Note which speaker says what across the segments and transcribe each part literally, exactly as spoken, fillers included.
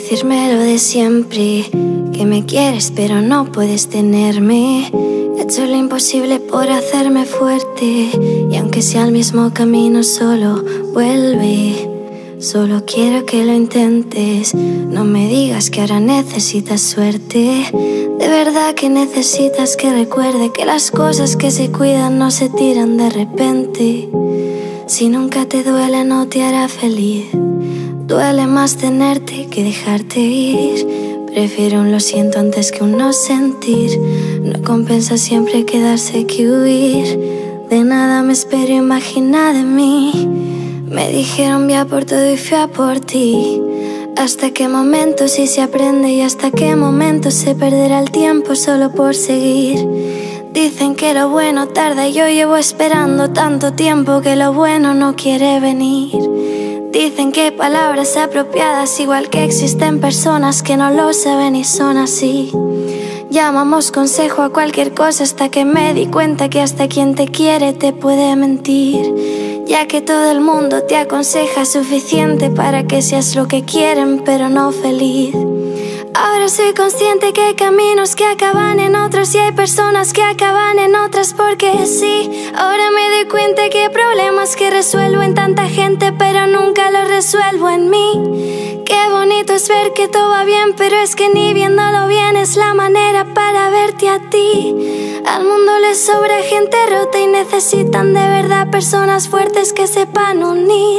Speaker 1: decirme lo de siempre, que me quieres pero no puedes tenerme. He hecho lo imposible por hacerme fuerte, y aunque sea el mismo camino solo vuelve. Solo quiero que lo intentes, no me digas que ahora necesitas suerte. De verdad que necesitas que recuerde que las cosas que se cuidan no se tiran de repente. Si nunca te duele no te hará feliz, duele más tenerte que dejarte ir. Prefiero un lo siento antes que un no sentir. No compensa siempre quedarse que huir. De nada me espero imaginar de mí. Me dijeron vea por todo y fui a por ti. ¿Hasta qué momento sí se aprende y hasta qué momento se perderá el tiempo solo por seguir? Dicen que lo bueno tarda y yo llevo esperando tanto tiempo que lo bueno no quiere venir. Dicen que palabras apropiadas igual que existen personas que no lo saben y son así. Llamamos consejo a cualquier cosa hasta que me di cuenta que hasta quien te quiere te puede mentir. Ya que todo el mundo te aconseja suficiente para que seas lo que quieren pero no feliz. Ahora soy consciente que hay caminos que acaban en otros y hay personas que acaban en otras porque sí. Ahora me doy cuenta que hay problemas que resuelvo en tanta gente pero nunca los resuelvo en mí. Qué bonito es ver que todo va bien, pero es que ni viéndolo bien es la manera para verte a ti. Al mundo le sobra gente rota y necesitan de verdad personas fuertes que sepan unir.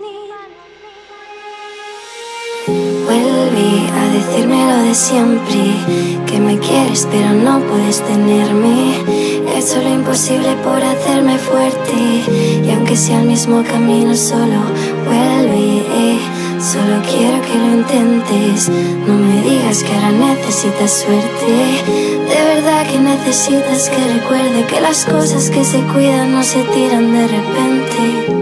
Speaker 1: Vuelve a decirme lo de siempre, que me quieres pero no puedes tenerme. He hecho lo imposible por hacerme fuerte, y aunque sea el mismo camino solo vuelve. Solo quiero que lo intentes, no me digas que ahora necesitas suerte. De verdad que necesitas que recuerde que las cosas que se cuidan no se tiran de repente.